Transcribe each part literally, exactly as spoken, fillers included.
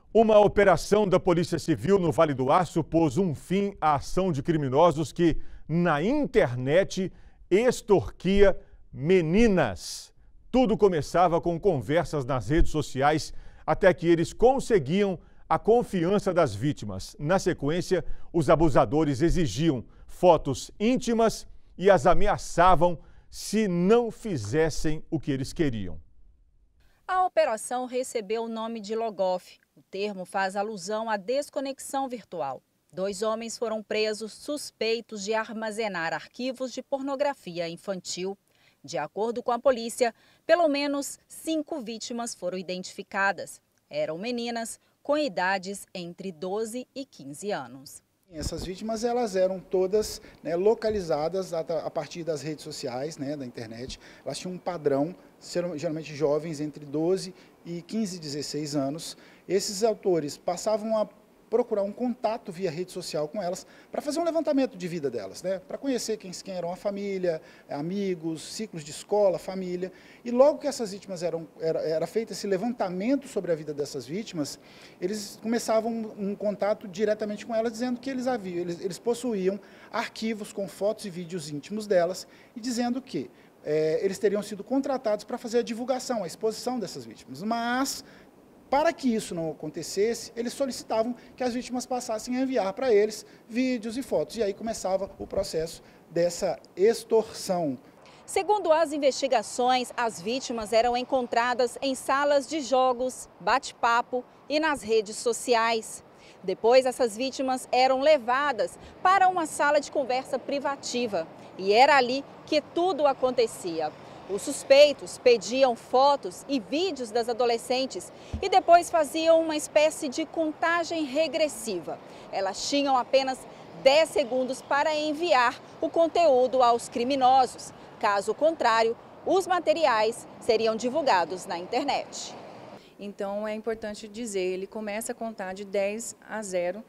Uma operação da Polícia Civil no Vale do Aço pôs um fim à ação de criminosos que, na internet, extorquia meninas. Tudo começava com conversas nas redes sociais até que eles conseguiam a confiança das vítimas. Na sequência, os abusadores exigiam fotos íntimas e as ameaçavam se não fizessem o que eles queriam. A operação recebeu o nome de Logoff. O termo faz alusão à desconexão virtual. Dois homens foram presos suspeitos de armazenar arquivos de pornografia infantil. De acordo com a polícia, pelo menos cinco vítimas foram identificadas. Eram meninas com idades entre doze e quinze anos. Essas vítimas elas eram todas, né, localizadas a, a partir das redes sociais, né, da internet. Elas tinham um padrão, geralmente jovens entre doze e quinze, dezesseis anos. Esses autores passavam a procurar um contato via rede social com elas para fazer um levantamento de vida delas, né? Para conhecer quem, quem eram a família, amigos, ciclos de escola, família. E logo que essas vítimas eram, era, era feito esse levantamento sobre a vida dessas vítimas, eles começavam um, um contato diretamente com elas, dizendo que eles haviam, eles, eles possuíam arquivos com fotos e vídeos íntimos delas e dizendo que é, eles teriam sido contratados para fazer a divulgação, a exposição dessas vítimas. Mas para que isso não acontecesse, eles solicitavam que as vítimas passassem a enviar para eles vídeos e fotos. E aí começava o processo dessa extorsão. Segundo as investigações, as vítimas eram encontradas em salas de jogos, bate-papo e nas redes sociais. Depois, essas vítimas eram levadas para uma sala de conversa privativa. E era ali que tudo acontecia. Os suspeitos pediam fotos e vídeos das adolescentes e depois faziam uma espécie de contagem regressiva. Elas tinham apenas dez segundos para enviar o conteúdo aos criminosos. Caso contrário, os materiais seriam divulgados na internet. Então é importante dizer, ele começa a contar de dez a zero,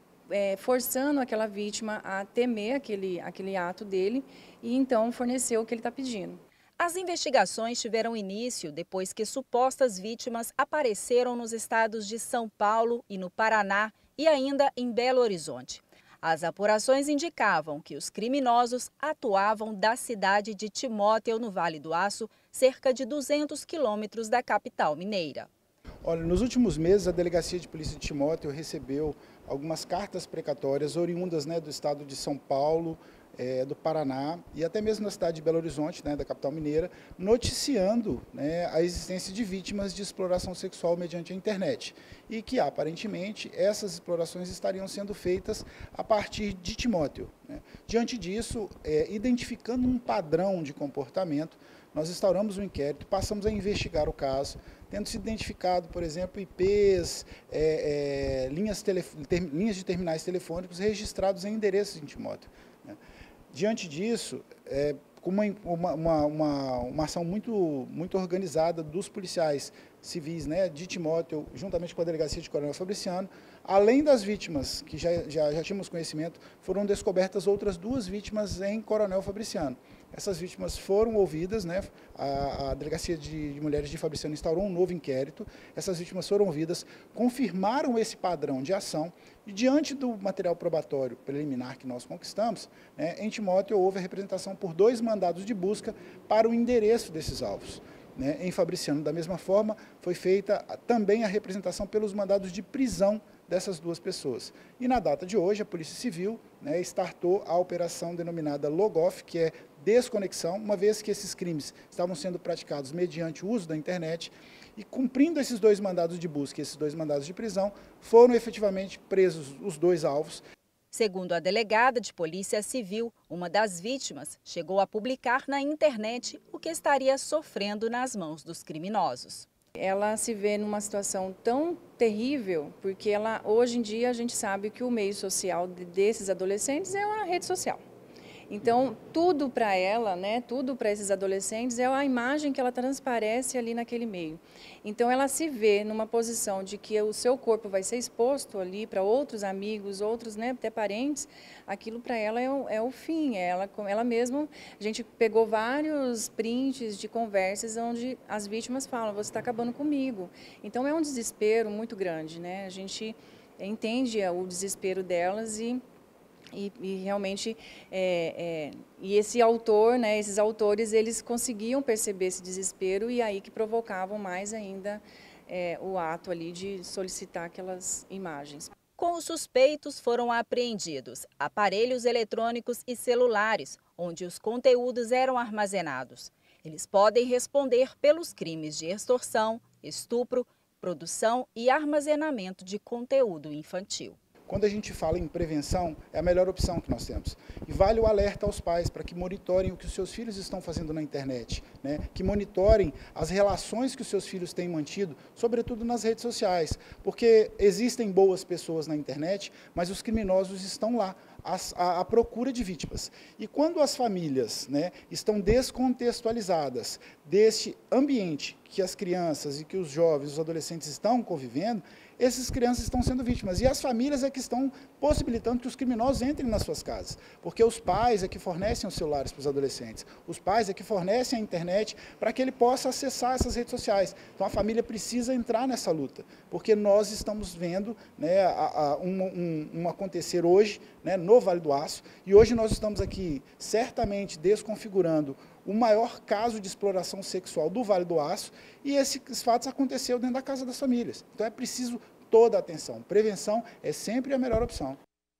é, forçando aquela vítima a temer aquele, aquele ato dele e então fornecer o que ele está pedindo. As investigações tiveram início depois que supostas vítimas apareceram nos estados de São Paulo e no Paraná e ainda em Belo Horizonte. As apurações indicavam que os criminosos atuavam da cidade de Timóteo, no Vale do Aço, cerca de duzentos quilômetros da capital mineira. Olha, nos últimos meses, a Delegacia de Polícia de Timóteo recebeu algumas cartas precatórias oriundas, né, do estado de São Paulo, é, do Paraná e até mesmo da cidade de Belo Horizonte, né, da capital mineira, noticiando, né, a existência de vítimas de exploração sexual mediante a internet e que, aparentemente, essas explorações estariam sendo feitas a partir de Timóteo, né. Diante disso, é, identificando um padrão de comportamento, nós instauramos um inquérito, passamos a investigar o caso, tendo se identificado, por exemplo, I Ps, é, é, linhas, telef... ter... linhas de terminais telefônicos registrados em endereços em Timóteo, né? Diante disso, é, com uma, uma, uma, uma ação muito, muito organizada dos policiais civis, né, de Timóteo, juntamente com a Delegacia de Coronel Fabriciano, além das vítimas, que já, já, já tínhamos conhecimento, foram descobertas outras duas vítimas em Coronel Fabriciano. Essas vítimas foram ouvidas, né, a, a Delegacia de, de Mulheres de Fabriciano instaurou um novo inquérito, essas vítimas foram ouvidas, confirmaram esse padrão de ação e diante do material probatório preliminar que nós conquistamos, né, em Timóteo houve a representação por dois mandados de busca para o endereço desses alvos. Né, em Fabriciano, da mesma forma, foi feita também a representação pelos mandados de prisão dessas duas pessoas. E na data de hoje, a Polícia Civil, né, startou a operação denominada Logoff, que é desconexão, uma vez que esses crimes estavam sendo praticados mediante o uso da internet, e cumprindo esses dois mandados de busca e esses dois mandados de prisão, foram efetivamente presos os dois alvos. Segundo a delegada de Polícia Civil, uma das vítimas chegou a publicar na internet o que estaria sofrendo nas mãos dos criminosos. Ela se vê numa situação tão terrível, porque ela, hoje em dia a gente sabe que o meio social desses adolescentes é uma rede social. Então, tudo para ela, né, tudo para esses adolescentes é a imagem que ela transparece ali naquele meio. Então, ela se vê numa posição de que o seu corpo vai ser exposto ali para outros amigos, outros, né, até parentes, aquilo para ela é o, é o fim. Ela, ela mesma, a gente pegou vários prints de conversas onde as vítimas falam, você está acabando comigo. Então, é um desespero muito grande, né? A gente entende o desespero delas e, e, e realmente, é, é, e esse autor, né, esses autores, eles conseguiam perceber esse desespero e aí que provocavam mais ainda é, o ato ali de solicitar aquelas imagens. Com os suspeitos foram apreendidos aparelhos eletrônicos e celulares, onde os conteúdos eram armazenados. Eles podem responder pelos crimes de extorsão, estupro, produção e armazenamento de conteúdo infantil. Quando a gente fala em prevenção, é a melhor opção que nós temos. E vale o alerta aos pais para que monitorem o que os seus filhos estão fazendo na internet, né? Que monitorem as relações que os seus filhos têm mantido, sobretudo nas redes sociais. Porque existem boas pessoas na internet, mas os criminosos estão lá, à procura de vítimas. E quando as famílias, né, estão descontextualizadas deste ambiente que as crianças e que os jovens, os adolescentes estão convivendo, essas crianças estão sendo vítimas. E as famílias é que estão possibilitando que os criminosos entrem nas suas casas. Porque os pais é que fornecem os celulares para os adolescentes. Os pais é que fornecem a internet para que ele possa acessar essas redes sociais. Então a família precisa entrar nessa luta. Porque nós estamos vendo, né, a, a, um, um, um acontecer hoje, né, no Vale do Aço. E hoje nós estamos aqui certamente desconfigurando o maior caso de exploração sexual do Vale do Aço, e esses fatos aconteceram dentro da casa das famílias. Então é preciso toda a atenção. Prevenção é sempre a melhor opção.